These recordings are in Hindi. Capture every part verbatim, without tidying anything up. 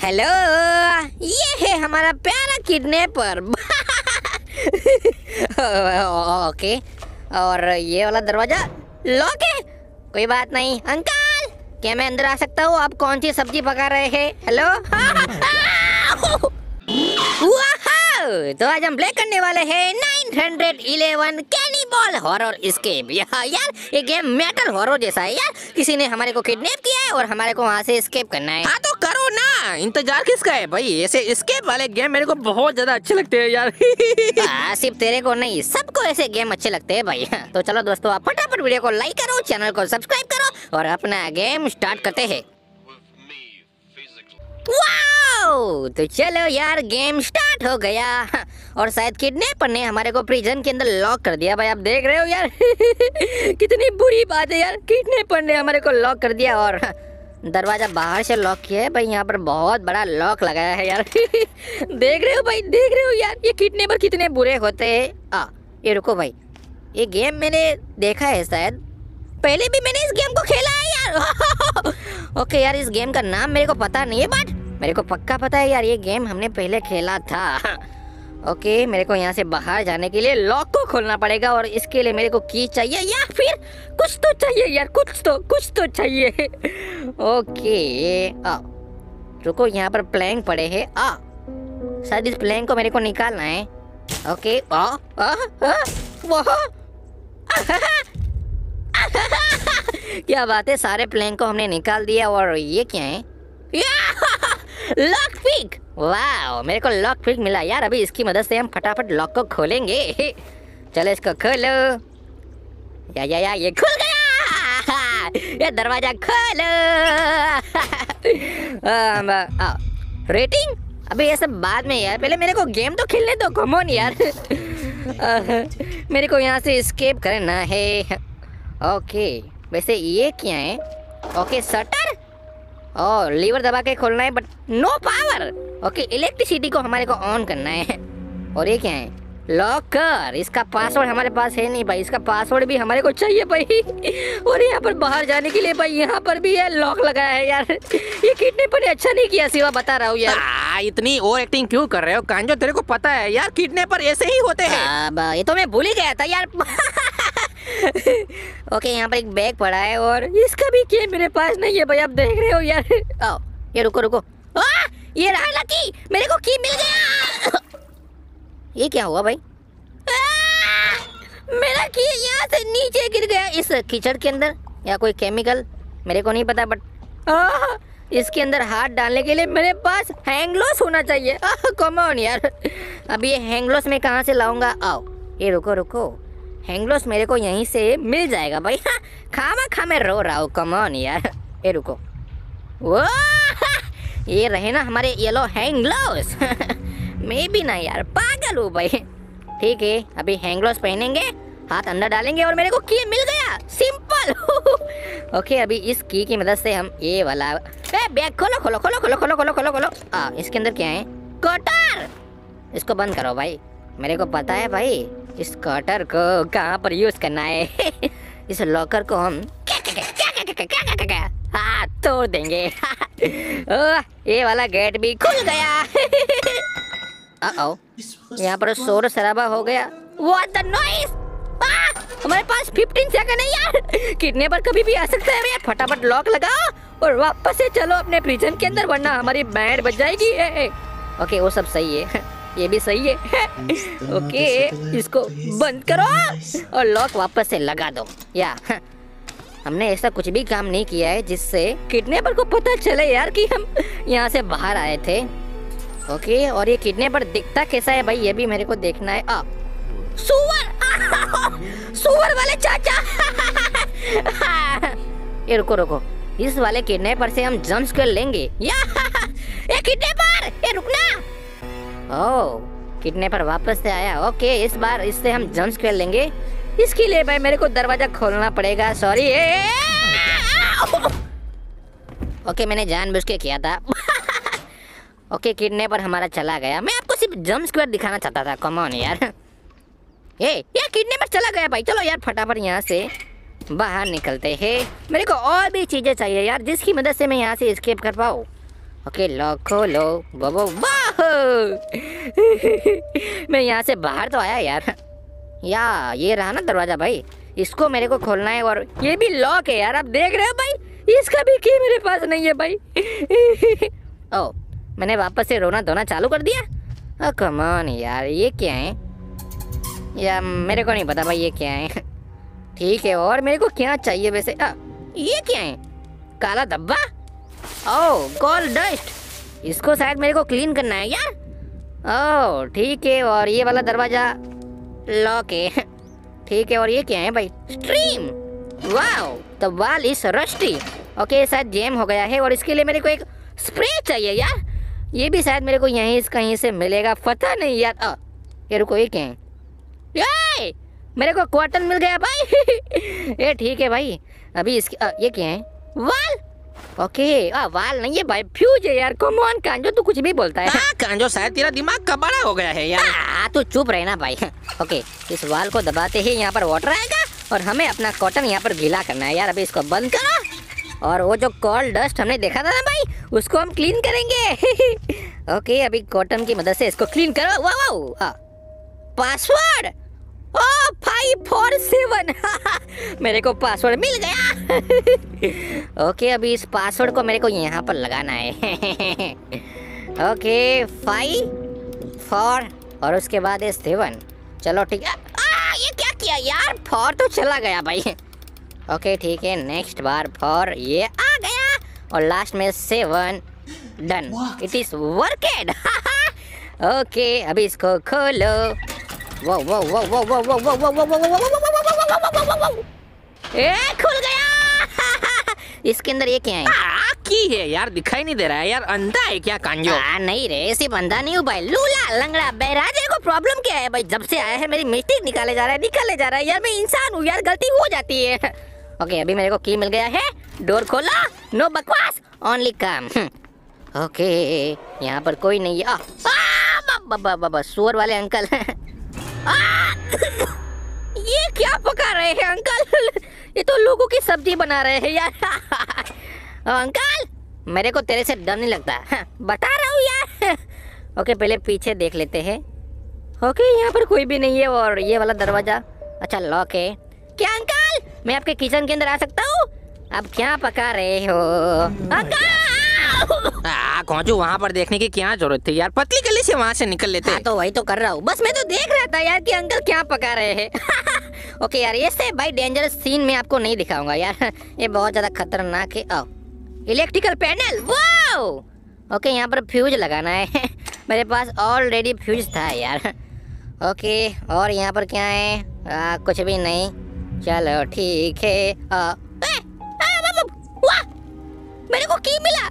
हेलो, ये है हमारा प्यारा किडनैपर। ओके, और ये वाला दरवाजा लॉक है। कोई बात नहीं। अंकल, क्या मैं अंदर आ सकता हूँ? आप कौन सी सब्जी पका रहे हैं? हेलो। तो आज हम प्ले करने वाले हैं nine hundred eleven cannibal horror escape. यार ये गेम मेटल हॉरर जैसा है यार। किसी ने हमारे को किडनैप किया है और हमारे को वहाँ से एस्केप करना है। हाँ तो करो ना, इंतजार किसका है भाई? ऐसे एस्केप वाले गेम मेरे को बहुत ज्यादा अच्छे लगते हैं यार। आ, सिर्फ तेरे को नहीं, सबको ऐसे गेम अच्छे लगते हैं भाई। तो चलो दोस्तों, आप फटाफट वीडियो को लाइक करो, चैनल को सब्सक्राइब करो और अपना गेम स्टार्ट करते हैं। वाओ! तो चलो यार, गेम स्टार्ट हो गया और शायद किडनैपर ने हमारे को प्रिजन के अंदर लॉक कर दिया। भाई आप देख रहे हो यार। कितनी बुरी बात है यार, किडनैपर ने हमारे को लॉक कर दिया और दरवाजा बाहर से लॉक किया है। भाई यहाँ पर बहुत बड़ा लॉक लगाया है यार। देख रहे हो भाई, देख रहे हो यार, ये किडनैपर कितने बुरे होते हैं। आ ये रुको भाई, ये गेम मैंने देखा है शायद, पहले भी मैंने इस गेम को खेला है यार। ओके यार, इस गेम का नाम मेरे को पता नहीं है, बट मेरे को पक्का पता है यार, ये गेम हमने पहले खेला था। ओके, मेरे को यहाँ से बाहर जाने के लिए लॉक को खोलना पड़ेगा और इसके लिए मेरे को की चाहिए या फिर कुछ तो चाहिए यार, कुछ तो कुछ तो चाहिए। ओके, आ रुको, यहाँ पर प्लैंक पड़े हैं। आ शायद इस प्लैंक को मेरे को निकालना है। ओके, आ आ आ वाह। क्या बात है, सारे प्लैंक को हमने निकाल दिया। और ये क्या है? Lock pick. वाह, मेरे को लॉक पिक मिला यार। अभी इसकी मदद से हम फटाफट लॉक को खोलेंगे। चलो इसको खोलो। या या या ये खुल गया। ये दरवाजा खोलो। रेटिंग अभी ये सब बाद में यार, पहले मेरे को गेम तो खेलने दो। कम ऑन यार। मेरे को यहाँ से एस्केप करना है। ओके, वैसे ये क्या है? ओके, शटर और लीवर दबा के खोलना है, but no power. Okay, electricity को हमारे को ऑन करना है। और ये क्या है? लॉकर। इसका पासवर्ड हमारे पास है नहीं भाई, इसका पासवर्ड भी हमारे को चाहिए भाई। और यहाँ पर बाहर जाने के लिए भाई यहाँ पर भी है लॉक लगाया है यार। ये किडनैपर ने अच्छा नहीं किया, सिवा बता रहा हूँ यार। आ, इतनी ओवर एक्टिंग क्यों कर रहे हो कांजो? तेरे को पता है यार, किडनैपर ऐसे ही होते हैं। ये तो मैं भूल ही गया था यार। ओके, यहाँ पर एक बैग पड़ा है और इसका भी की मेरे पास नहीं है भाई, आप देख रहे हो यार। आओ, ये रुको रुको। आ, ये रहा लकी, मेरे को की मिल गया। ये क्या हुआ भाई? आ, मेरा की यहाँ से नीचे गिर गया इस कीचड़ के अंदर, या कोई केमिकल, मेरे को नहीं पता, बट आ, इसके अंदर हाथ डालने के लिए मेरे पास हैंगलोस होना चाहिए। कम ऑन यार, अभी ये हैंगलोस मैं कहाँ से लाऊंगा? आओ, ये रुको रुको, हैंगलोस मेरे को यहीं से मिल जाएगा भाई। खामा खा मैं रो रहा हूँ। कम ऑन यार, ये रुको। वो ये रहे ना हमारे येलो हैंगलोस। मैं भी ना यार पागल हूँ भाई। ठीक है, अभी हैंगलोस पहनेंगे, हाथ अंदर डालेंगे और मेरे को की मिल गया। सिंपल। ओके, अभी इस की की मदद से हम ये वाला ए, बैग खोलो खोलो खोलो खोलो खोलो खोलो खोलो खोलो। आ, इसके अंदर क्या है? कटर। इसको बंद करो भाई, मेरे को पता है भाई इस कटर को कहाँ पर यूज करना है। इस लॉकर को हम हाँ तोड़ देंगे। ओ, ये वाला गेट भी खुल गया। यहाँ पर शोर शराबा हो गया। What the noise? हमारे पास फिफ्टीन सेकंड है यार, किडनैपर कभी भी आ सकता है भैया। फटाफट लॉक लगाओ और वापस से चलो अपने प्रिजन के अंदर, वरना हमारी बैंड बज जाएगी। ओके, वो सब सही है, ये भी सही है। ओके, इसको बंद करो और लॉक वापस से लगा दो। या हमने ऐसा कुछ भी काम नहीं किया है जिससे किडनैपर को पता चले यार कि हम यहाँ से बाहर आए थे। ओके, और ये किडनैपर दिखता कैसा है भाई, ये भी मेरे को देखना है। आ, सुअर। सुअर वाले चाचा। ये रुको रुको, इस वाले किडनैपर से हम जंप कर लेंगे। या ये किडनैपर, ये रुकना। ओह, किडनैपर वापस से आया। ओके, इस बार इससे हम जंप कर लेंगे। इसके लिए भाई मेरे को दरवाजा खोलना पड़ेगा। सॉरी। ओके, मैंने जानबूझ के किया था। ओके, किडनैपर हमारा चला गया। मैं आपको सिर्फ जंप स्क्वायर दिखाना चाहता था। कम ऑन यार। ये ये किडनैपर चला गया भाई। चलो यार फटाफट यहाँ से बाहर निकलते हैं। मेरे को और भी चीजें चाहिए यार, जिसकी मदद से मैं यहाँ से एस्केप कर पाऊँ। ओके लॉक खोलो। वो वो वाह मैं यहाँ से बाहर तो आया यार। या ये रहा ना दरवाजा भाई, इसको मेरे को खोलना है। और ये भी लॉक है यार, आप देख रहे हो भाई, इसका भी की मेरे पास नहीं है भाई। ओ मैंने वापस से रोना धोना चालू कर दिया। ओ कम ऑन यार, ये क्या है या मेरे को नहीं पता भाई ये क्या है। ठीक है, और मेरे को क्या चाहिए वैसे? आ, ये क्या है? काला धब्बा। ओह गोल्ड डस्ट, इसको शायद मेरे को क्लीन करना है यार। ओह ठीक है, और ये वाला दरवाजा लॉक है। ठीक है, और ये क्या है भाई? Stream. Wow the wall is rusty. Okay शायद जैम हो गया है, और इसके लिए मेरे को एक स्प्रे चाहिए यार। ये भी शायद मेरे को यहीं कहीं से मिलेगा, पता नहीं यार। आ, ये रुको, ये क्या है? ये मेरे को क्वार्टर मिल गया भाई। ये ठीक है भाई। अभी इसकी आ, ये क्या है? वाल। ओके आ वाल नहीं है भाई, फ्यूज है यार। कम ऑन कांजो, तू कुछ भी बोलता है। हाँ कांजो, शायद तेरा दिमाग का बड़ा हो गया है यार। आ, तू चुप रहे ना भाई। ओके इस वाल को दबाते ही यहाँ पर वाटर आएगा, और हमें अपना कॉटन यहाँ पर गीला करना है यार। अभी इसको बंद करो, और वो जो कॉल डस्ट हमने देखा था ना भाई, उसको हम क्लीन करेंगे। ओके अभी कॉटन की मदद से इसको क्लीन करो। वाह वाह, password O five four seven. मेरे को पासवर्ड मिल गया। ओके अभी इस पासवर्ड को मेरे को यहाँ पर लगाना है। ओके फाइव फोर और उसके बाद है सेवन। चलो ठीक है। आ, ये क्या किया यार? फोर तो चला गया भाई। ओके ठीक है, नेक्स्ट बार फोर ये आ गया, और लास्ट में seven. Done, it is worked. Okay अभी इसको खोलो। वो वो वो वो वो वो वो वो वो वो वो ए खुल गया। इसके अंदर ये क्या है? की है यार, दिखाई नहीं दे रहा है यार। अंधा है क्या कांजो? आ, नहीं रे, सिर्फ अंधा नहीं हूँ भाई, लूला लंगड़ा बहराजे को प्रॉब्लम क्या है भाई? जब से आया है मेरी मिस्टेक निकाले जा रहा है, निकाले जा रहा है यार। मैं इंसान हूँ यार, गलती हो जाती है। ओके अभी मेरे को की मिल गया है। डोर खोला, नो बकवास, ओनली कम। ओके यहाँ पर कोई नहीं है। बाबा बाबा सुअर वाले अंकल। ये क्या पका रहे हैं अंकल? ये तो लोगों की सब्जी बना रहे हैं यार। अंकल मेरे को तेरे से डर नहीं लगता, बता रहा हूँ यार। ओके पहले पीछे देख लेते हैं। ओके यहाँ पर कोई भी नहीं है, और ये वाला दरवाजा अच्छा लॉक है। क्या अंकल मैं आपके किचन के अंदर आ सकता हूँ? आप क्या पका रहे हो अंकल? कांजो वहाँ पर देखने की क्या जरूरत थी यार, पतली गली से वहाँ से निकल लेते। हाँ, तो वही तो कर रहा हूँ, बस मैं तो देख रहा था यार कि अंकल क्या पका रहे हैं। ओके यार ये से भाई डेंजरस सीन में आपको नहीं दिखाऊंगा यार, ये बहुत ज्यादा खतरनाक है। आओ इलेक्ट्रिकल पैनल, वाओ। ओके यहाँ पर फ्यूज लगाना है। मेरे पास ऑलरेडी फ्यूज था यार। ओके और यहाँ पर क्या है? आ, कुछ भी नहीं, चलो ठीक है। आ, ए, आ, वाह मेरे को की मिला।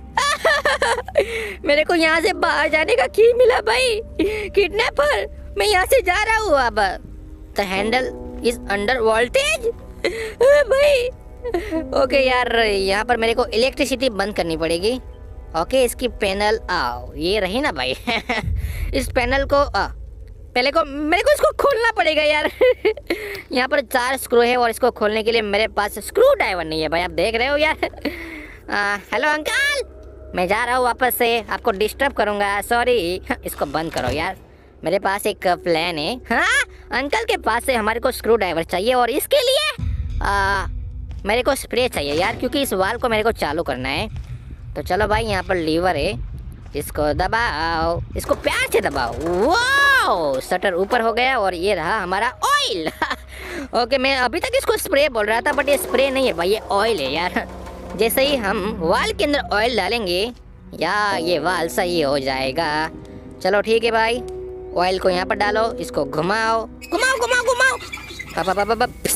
मेरे को यहाँ से बाहर जाने का की मिला भाई। किडनैपर, मैं यहाँ से जा रहा हूँ अब। The handle is under voltage भाई। ओके यार यहाँ पर मेरे को इलेक्ट्रिसिटी बंद करनी पड़ेगी। ओके इसकी पैनल आओ, ये रही ना भाई। इस पैनल को आ, पहले को मेरे को इसको खोलना पड़ेगा यार। यहाँ पर चार स्क्रू है, और इसको खोलने के लिए मेरे पास स्क्रू ड्राइवर नहीं है भाई, आप देख रहे हो यार। हेलो अंकल, मैं जा रहा हूँ वापस से, आपको डिस्टर्ब करूँगा, सॉरी। इसको बंद करो यार, मेरे पास एक प्लान है। हाँ अंकल के पास से हमारे को स्क्रू ड्राइवर चाहिए, और इसके लिए आ, मेरे को स्प्रे चाहिए यार, क्योंकि इस वाल को मेरे को चालू करना है। तो चलो भाई यहाँ पर लीवर है, इसको दबाओ, इसको प्यार से दबाओ। वाओ शटर ऊपर हो गया, और ये रहा हमारा ऑयल। ओके मैं अभी तक इसको स्प्रे बोल रहा था, बट ये स्प्रे नहीं है भाई, ये ऑयल है यार। जैसे ही हम वाल के अंदर ऑयल डालेंगे या ये वाल सही हो जाएगा। चलो ठीक है भाई, ऑयल को यहाँ पर डालो, इसको घुमाओ घुमाओ घुमाओ घुमाओ। पापा पापा पापा।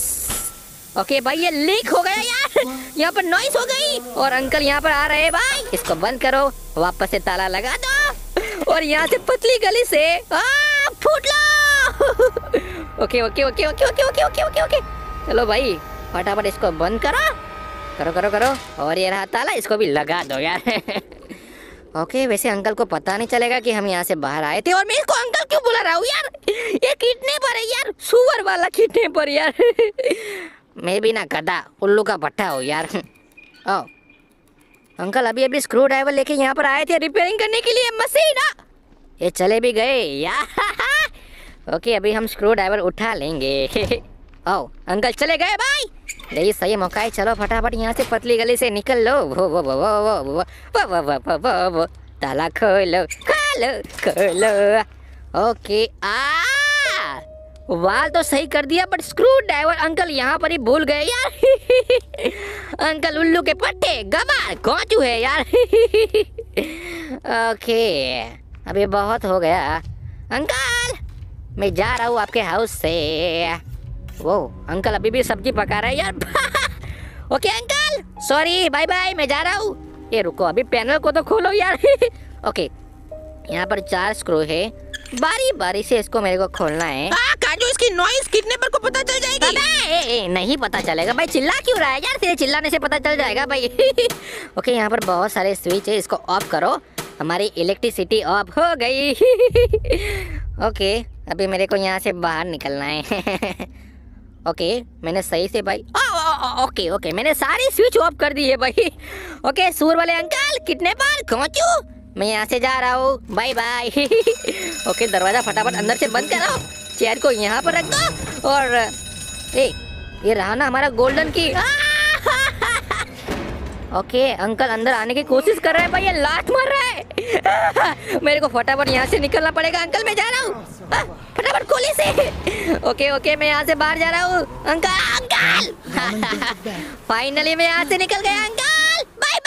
ओके भाई ये लीक हो गया यार, यहाँ पर नॉइस हो गई, और अंकल यहाँ पर आ रहे हैं भाई। इसको बंद करो, वापस से ताला लगा दो, और यहाँ से पतली गली से आ, फूट लो। Okay okay okay okay okay okay okay okay okay चलो भाई फटाफट इसको बंद करो करो करो करो और ये रहा ताला, इसको भी लगा दो यार। ओके वैसे अंकल को पता नहीं चलेगा कि हम यहाँ से बाहर आए थे, और मैं इसको अंकल क्यों बुला रहा हूँ यार? ये किडनैपर है यार, सुअर वाला किडनैपर यार। मैं भी ना गधा उल्लू का भट्टा हूँ यार। ओ अंकल अभी अभी स्क्रू ड्राइवर लेके यहाँ पर आए थे रिपेयरिंग करने के लिए मशीन। ये चले भी गए यार। ओके अभी हम स्क्रू ड्राइवर उठा लेंगे। ओ अंकल चले गए भाई, यही सही मौका है। चलो फटाफट यहाँ से पतली गली से निकल लो। वो वो वो वो वो वो वो वो वो वो वो वो ताला खोलो खोलो खोलो। ओके आ वाल तो सही कर दिया बट स्क्रू ड्राइवर अंकल यहाँ पर ही भूल गए यार। अंकल उल्लू के पट्टे गवार कौचू है यार। ओके अभी बहुत हो गया अंकल, मैं जा रहा हूँ आपके हाउस से। वो अंकल अभी भी सब्जी पका रहा है यार। Okay uncle sorry bye bye, मैं जा रहा हूँ। ये रुको अभी पैनल को तो खोलो यार। ओके यहाँ पर चार स्क्रू है, बारी बारी से इसको मेरे को खोलना है। आ, काजू इसकी नॉइस कितने पर को पता चल जाएगी? अबे ए, ए, नहीं पता चलेगा भाई, चिल्ला क्यों रहा है यार, तेरे चिल्लाने से पता चल जाएगा भाई। ओके यहाँ पर बहुत सारे स्विच है, इसको ऑफ करो, हमारी इलेक्ट्रिसिटी ऑफ हो गई। ओके अभी मेरे को यहाँ से बाहर निकलना है। ओके मैंने सही से भाई ओ, ओ, ओ, ओके ओके मैंने सारी स्विच ऑफ कर दी है भाई। ओके सूर वाले अंकल कितने बार पहुंचू, मैं यहाँ से जा रहा हूँ, बाय बाय। ओके दरवाजा फटाफट अंदर से बंद करो, चेयर को यहाँ पर रख दो और ए ये रहा ना हमारा गोल्डन की। ओके अंकल अंदर आने की कोशिश कर रहे हैं भाई, ये लात मार रहा है। मेरे को फटाफट यहाँ से निकलना पड़ेगा अंकल, मैं जा रहा हूँ फटाफट खोली से। ओके ओके मैं यहाँ से बाहर जा रहा हूँ अंकल अंकल। फाइनली मैं यहाँ से निकल गया अंकल, बाय